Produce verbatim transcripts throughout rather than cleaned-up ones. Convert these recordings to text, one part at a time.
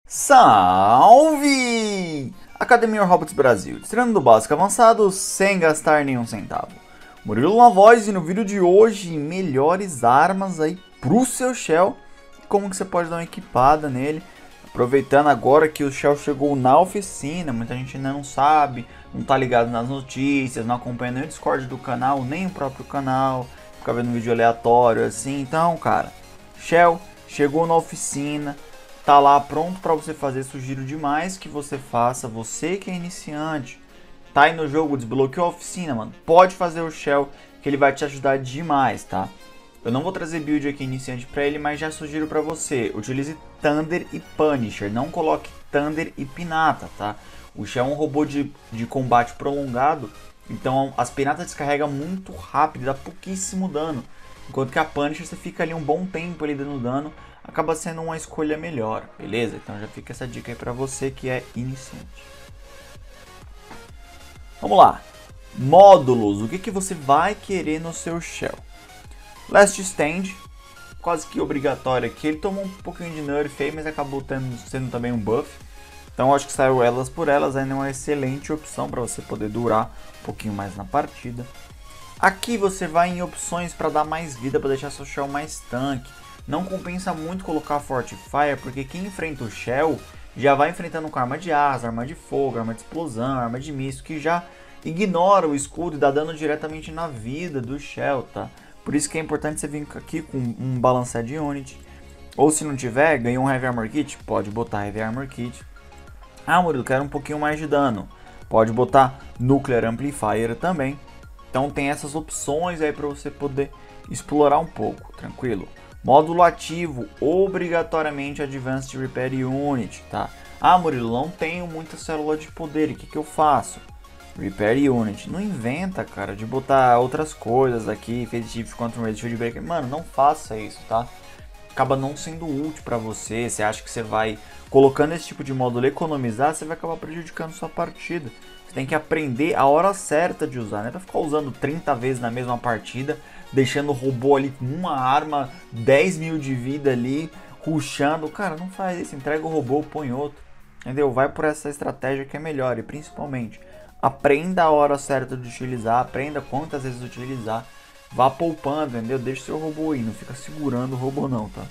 Salve! Academia Robots Brasil, treinando do básico avançado sem gastar nenhum centavo. Murilo na voz e no vídeo de hoje, melhores armas aí pro seu Shell e como que você pode dar uma equipada nele. Aproveitando agora que o Shell chegou na oficina, muita gente ainda não sabe, não tá ligado nas notícias, não acompanha nem o Discord do canal, nem o próprio canal, fica vendo vídeo aleatório assim. Então, cara, Shell chegou na oficina, tá lá pronto para você fazer. Sugiro demais que você faça, você que é iniciante, tá aí no jogo, desbloqueou a oficina, mano, pode fazer o Shell que ele vai te ajudar demais, tá? Eu não vou trazer build aqui iniciante para ele, mas já sugiro para você, utilize Thunder e Punisher, não coloque Thunder e Pinata, tá? O Shell é um robô de, de combate prolongado, então as Pinatas descarregam muito rápido, dá pouquíssimo dano, enquanto que a Punisher você fica ali um bom tempo ali dando dano, acaba sendo uma escolha melhor, beleza? Então já fica essa dica aí para você que é iniciante. Vamos lá, módulos, o que, que você vai querer no seu Shell? Last Stand, quase que obrigatório aqui, ele tomou um pouquinho de nerf aí, mas acabou tendo, sendo também um buff. Então acho que saiu elas por elas, ainda é uma excelente opção para você poder durar um pouquinho mais na partida. Aqui você vai em opções para dar mais vida, para deixar seu Shell mais tanque. Não compensa muito colocar Fortifier, porque quem enfrenta o Shell já vai enfrentando com arma de asa, arma de fogo, arma de explosão, arma de misto, que já ignora o escudo e dá dano diretamente na vida do Shell, tá? Por isso que é importante você vir aqui com um Balanced Unit. Ou se não tiver, ganha um Heavy Armor Kit, pode botar Heavy Armor Kit. Ah, Murilo, quero um pouquinho mais de dano. Pode botar Nuclear Amplifier também. Então tem essas opções aí para você poder explorar um pouco, tranquilo? Módulo ativo, obrigatoriamente Advanced Repair Unit, tá? Ah, Murilo, não tenho muita célula de poder, e o que, que eu faço? Repair Unit, não inventa, cara, de botar outras coisas aqui, Phase Shift, Quantum Rate, Shield Breaker, mano, não faça isso, tá? Acaba não sendo útil pra você, você acha que você vai, colocando esse tipo de módulo economizar, você vai acabar prejudicando sua partida. Você tem que aprender a hora certa de usar, né? Pra ficar usando trinta vezes na mesma partida, deixando o robô ali com uma arma, dez mil de vida ali, rushando, cara, não faz isso, entrega o robô, põe outro, entendeu? Vai por essa estratégia que é melhor e principalmente aprenda a hora certa de utilizar, aprenda quantas vezes utilizar, vá poupando, entendeu? Deixa seu robô aí, não fica segurando o robô não, tá?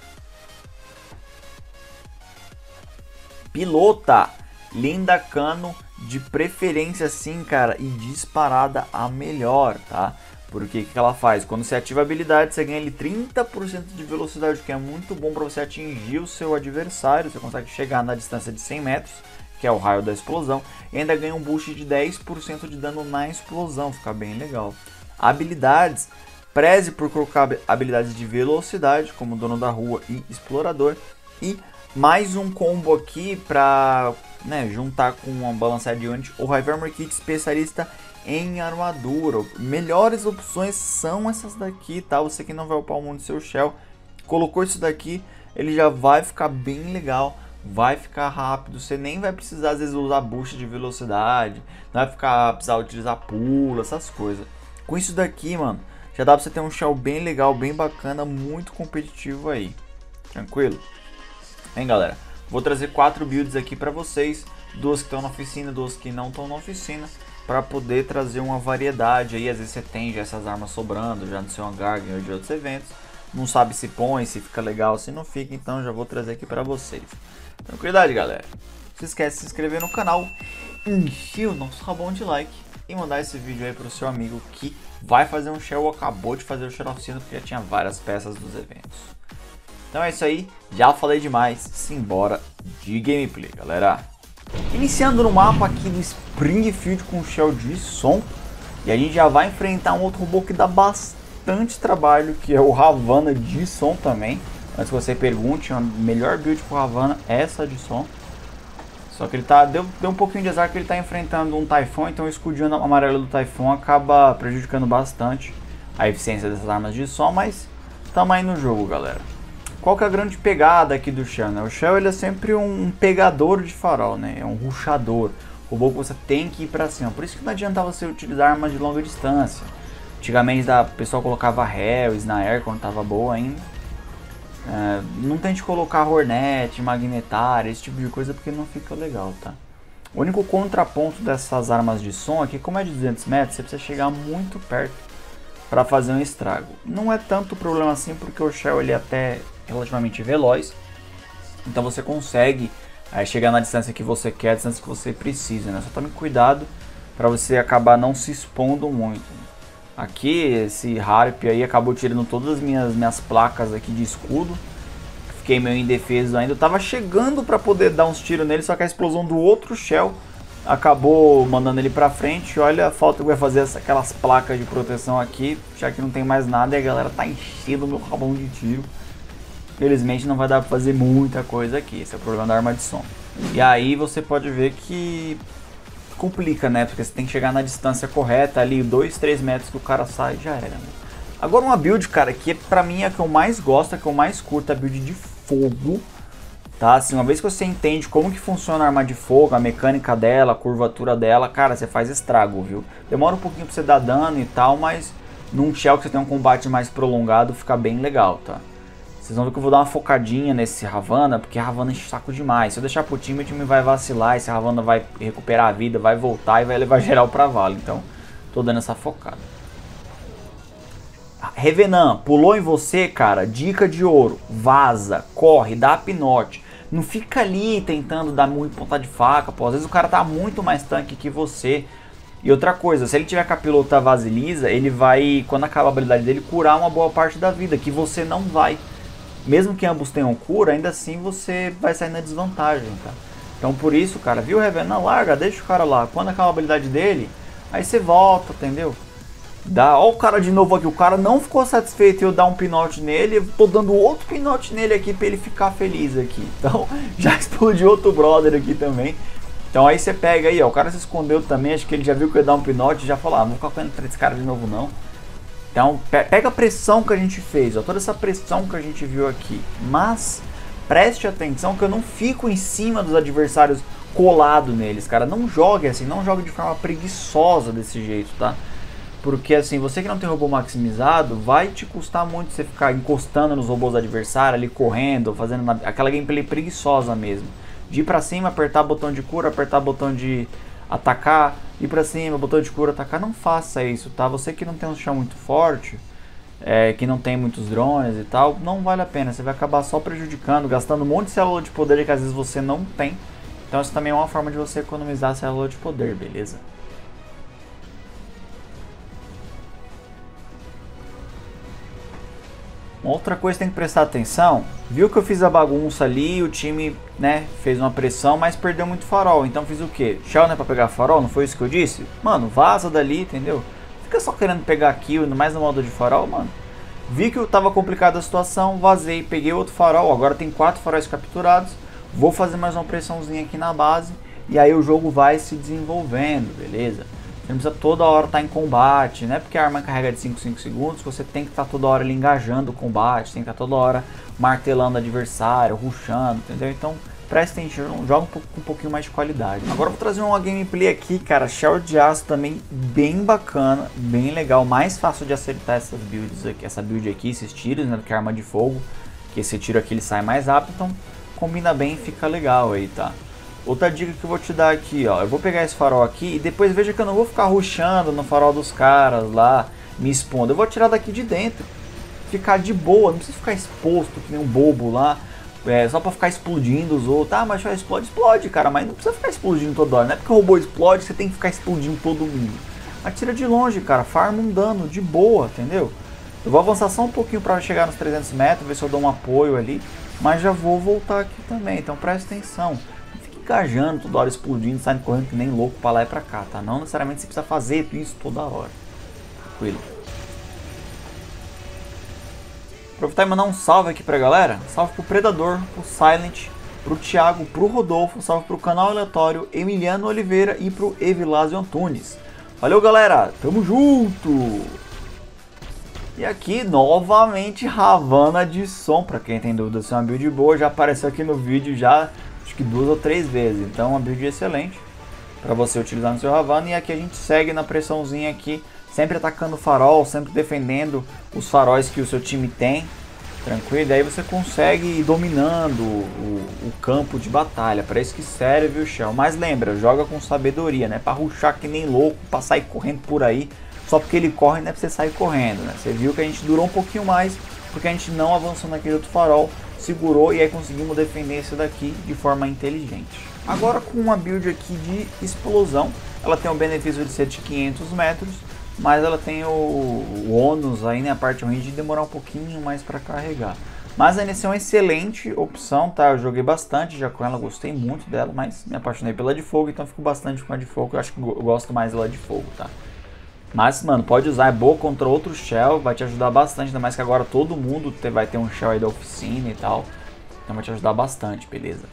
Pilota, Linda Cano, de preferência sim, cara, e disparada a melhor, tá? Porque o que ela faz? Quando você ativa a habilidade, você ganha ali trinta por cento de velocidade, que é muito bom para você atingir o seu adversário, você consegue chegar na distância de cem metros, que é o raio da explosão, e ainda ganha um boost de dez por cento de dano na explosão, fica bem legal. Habilidades, preze por colocar habilidades de velocidade, como Dono da Rua e Explorador, e mais um combo aqui para, né, juntar com uma Balanced Unit ou Heavy Armor Kit especialista em armadura. Melhores opções são essas daqui, tá? Você que não vai upar o mundo do seu Shell, colocou isso daqui, ele já vai ficar bem legal. Vai ficar rápido, você nem vai precisar às vezes usar boost de velocidade, não vai ficar precisar utilizar pulo, essas coisas. Com isso daqui, mano, já dá pra você ter um Shell bem legal, bem bacana, muito competitivo aí. Tranquilo? Hein, galera? Vou trazer quatro builds aqui pra vocês, duas que estão na oficina, duas que não estão na oficina, para poder trazer uma variedade aí. Às vezes você tem já essas armas sobrando já no seu hangar, ganhou de outros eventos, não sabe se põe, se fica legal, se não fica, então já vou trazer aqui pra vocês. Tranquilidade, galera. Não se esquece de se inscrever no canal, encher o nosso rabão de like e mandar esse vídeo aí pro seu amigo que vai fazer um Shell ou acabou de fazer o Shell oficina porque já tinha várias peças dos eventos. Então é isso aí, já falei demais, simbora de gameplay, galera. Iniciando no mapa aqui do Springfield com o Shell de som, e a gente já vai enfrentar um outro robô que dá bastante trabalho, que é o Ravana de som também. Antes que você pergunte, a melhor build pro Ravana é essa de som. Só que ele tá, deu, deu um pouquinho de azar que ele tá enfrentando um Typhon, então o escudinho amarelo do Typhon acaba prejudicando bastante a eficiência dessas armas de som, mas tamo aí no jogo, galera. Qual que é a grande pegada aqui do Shell, né? O Shell ele é sempre um pegador de farol, né? É um rushador, robô que você tem que ir pra cima. Por isso que não adianta você utilizar armas de longa distância. Antigamente o pessoal colocava Hells na Air quando tava boa ainda. É, não tente colocar Hornet, Magnetar, esse tipo de coisa, porque não fica legal, tá? O único contraponto dessas armas de som é que, como é de duzentos metros, você precisa chegar muito perto para fazer um estrago. Não é tanto problema assim, porque o Shell ele é até relativamente veloz, então você consegue aí, chegar na distância que você quer, a distância que você precisa, né? Só tome cuidado para você acabar não se expondo muito. Aqui, esse Harp aí acabou tirando todas as minhas, minhas placas aqui de escudo. Fiquei meio indefeso ainda. Eu tava chegando para poder dar uns tiros nele, só que a explosão do outro Shell acabou mandando ele pra frente. Olha a falta que vai fazer essa, aquelas placas de proteção aqui, já que não tem mais nada e a galera tá enchendo o meu rabão de tiro. Felizmente não vai dar pra fazer muita coisa aqui. Esse é o problema da arma de som. E aí você pode ver que complica, né? Porque você tem que chegar na distância correta ali, dois, três metros que o cara sai, já era, né? Agora uma build, cara, que pra mim é a que eu mais gosto, a que eu mais curto, a build de fogo, tá? Assim, uma vez que você entende como que funciona a arma de fogo, a mecânica dela, a curvatura dela, cara, você faz estrago, viu? Demora um pouquinho pra você dar dano e tal, mas num shell que você tem um combate mais prolongado, fica bem legal, tá? Vocês vão ver que eu vou dar uma focadinha nesse Ravana, porque a Ravana enche o saco demais. Se eu deixar pro time, o time vai vacilar, esse Ravana vai recuperar a vida, vai voltar e vai levar geral pra vala. Então, tô dando essa focada. Revenant, pulou em você, cara, dica de ouro. Vaza, corre, dá pinote. Não fica ali tentando dar muito ponta de faca, pô. Às vezes o cara tá muito mais tanque que você. E outra coisa, se ele tiver com a pilota vasilisa, ele vai, quando acabar a habilidade dele, curar uma boa parte da vida, que você não vai. Mesmo que ambos tenham cura, ainda assim você vai sair na desvantagem, tá? Então por isso, cara, viu o Revenant? Larga, deixa o cara lá. Quando acaba a habilidade dele, aí você volta, entendeu? Dá, ó o cara de novo aqui, o cara não ficou satisfeito em eu dar um pinote nele, eu tô dando outro pinote nele aqui pra ele ficar feliz aqui. Então já explodiu outro brother aqui também. Então aí você pega aí, ó, o cara se escondeu também, acho que ele já viu que eu ia dar um pinote e já falou, ah, não vou ficar correndo atrás desse cara de novo não. Então, pega a pressão que a gente fez, ó, toda essa pressão que a gente viu aqui. Mas, preste atenção que eu não fico em cima dos adversários colado neles, cara. Não jogue assim, não jogue de forma preguiçosa desse jeito, tá? Porque assim, você que não tem robô maximizado, vai te custar muito você ficar encostando nos robôs adversários, ali correndo, fazendo uma, aquela gameplay preguiçosa mesmo. De ir pra cima, apertar botão de cura, apertar botão de atacar, ir pra cima, botão de cura, atacar, não faça isso, tá? Você que não tem um chão muito forte, é, que não tem muitos drones e tal, não vale a pena, você vai acabar só prejudicando, gastando um monte de célula de poder que às vezes você não tem. Então isso também é uma forma de você economizar a célula de poder, beleza? Outra coisa que tem que prestar atenção, viu que eu fiz a bagunça ali, o time, né, fez uma pressão, mas perdeu muito farol, então fiz o quê? Shell não é pra pegar farol, não foi isso que eu disse? Mano, vaza dali, entendeu? Fica só querendo pegar kill, mais no modo de farol, mano. Vi que eu tava complicada a situação, vazei, peguei outro farol, agora tem quatro faróis capturados, vou fazer mais uma pressãozinha aqui na base, e aí o jogo vai se desenvolvendo, beleza? Você não precisa toda hora estar em combate, né? Porque a arma carrega de cinco em cinco segundos, você tem que estar toda hora ali engajando o combate, tem que estar toda hora martelando o adversário, rushando, entendeu? Então presta atenção, joga um pouco, com um pouquinho mais de qualidade. Agora eu vou trazer uma gameplay aqui, cara, Shell de aço também bem bacana, bem legal, mais fácil de acertar essas builds aqui, essa build aqui, esses tiros, né? Do que a arma de fogo, que esse tiro aqui ele sai mais rápido, então combina bem e fica legal aí, tá? Outra dica que eu vou te dar aqui, ó, eu vou pegar esse farol aqui e depois veja que eu não vou ficar rushando no farol dos caras lá, me expondo. Eu vou tirar daqui de dentro, ficar de boa, não precisa ficar exposto que nem um bobo lá, é, só pra ficar explodindo os outros. Ah, mas já explode, explode, cara, mas não precisa ficar explodindo toda hora, não é porque o robô explode, você tem que ficar explodindo todo mundo. Atira de longe, cara, farma um dano, de boa, entendeu? Eu vou avançar só um pouquinho pra chegar nos trezentos metros, ver se eu dou um apoio ali, mas já vou voltar aqui também, então presta atenção. Engajando, toda hora explodindo, saindo correndo que nem louco pra lá e pra cá, tá? Não necessariamente você precisa fazer isso toda hora. Tranquilo. Aproveitar e mandar um salve aqui pra galera. Salve pro Predador, pro Silent, pro Thiago, pro Rodolfo, salve pro canal aleatório, Emiliano Oliveira e pro Evilásio Antunes. Valeu, galera, tamo junto! E aqui, novamente, Ravana de som, pra quem tem dúvida se é uma build boa, já apareceu aqui no vídeo já, acho que duas ou três vezes, então uma build excelente para você utilizar no seu Ravana. E aqui a gente segue na pressãozinha aqui, sempre atacando o farol, sempre defendendo os faróis que o seu time tem. Tranquilo? E aí você consegue ir dominando o, o campo de batalha. Para isso que serve o Shell. Mas lembra, joga com sabedoria, né? Para rushar que nem louco, para sair correndo por aí. Só porque ele corre não é pra você sair correndo, né? Você viu que a gente durou um pouquinho mais porque a gente não avançou naquele outro farol, segurou e aí conseguimos defender esse daqui de forma inteligente. Agora com uma build aqui de explosão, ela tem o benefício de ser de quinhentos metros, mas ela tem o, o ônus aí, né, a parte ruim de demorar um pouquinho mais para carregar. Mas ainda assim é uma excelente opção, tá? Eu joguei bastante já com ela, gostei muito dela, mas me apaixonei pela de fogo, então fico bastante com a de fogo. Eu acho que eu gosto mais dela de fogo, tá? Mas, mano, pode usar, é boa contra outro Shell, vai te ajudar bastante, ainda mais que agora todo mundo vai ter um Shell aí da oficina e tal. Então vai te ajudar bastante, beleza?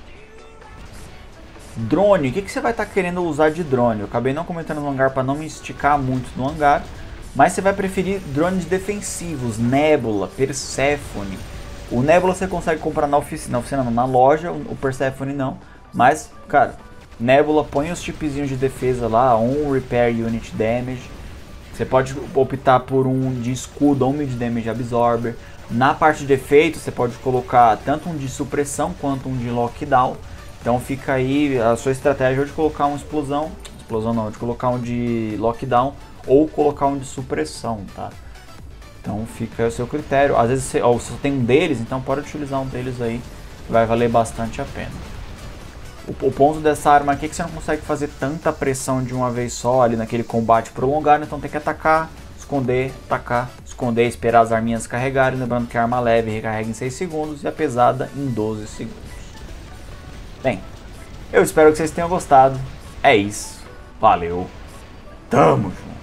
Drone, o que, que você vai estar tá querendo usar de drone? Eu acabei não comentando no hangar para não me esticar muito no hangar, mas você vai preferir drones defensivos, Nebula, Persephone. O Nebula você consegue comprar na oficina, na oficina não, na loja, o Persephone não, mas, cara, Nebula põe os chipzinhos de defesa lá, um Repair Unit Damage, você pode optar por um de escudo ou um Mid Damage Absorber. Na parte de efeito você pode colocar tanto um de supressão quanto um de lockdown. Então fica aí a sua estratégia de colocar uma explosão, explosão não, de colocar um de lockdown ou colocar um de supressão, tá? Então fica o seu critério. Às vezes você, ou você tem um deles, então pode utilizar um deles aí, vai valer bastante a pena. O, o ponto dessa arma aqui é que você não consegue fazer tanta pressão de uma vez só ali naquele combate prolongado, então tem que atacar, esconder, atacar, esconder, esperar as arminhas carregarem, lembrando que a arma leve recarrega em seis segundos e a pesada em doze segundos. Bem, eu espero que vocês tenham gostado. É isso. Valeu. Tamo junto.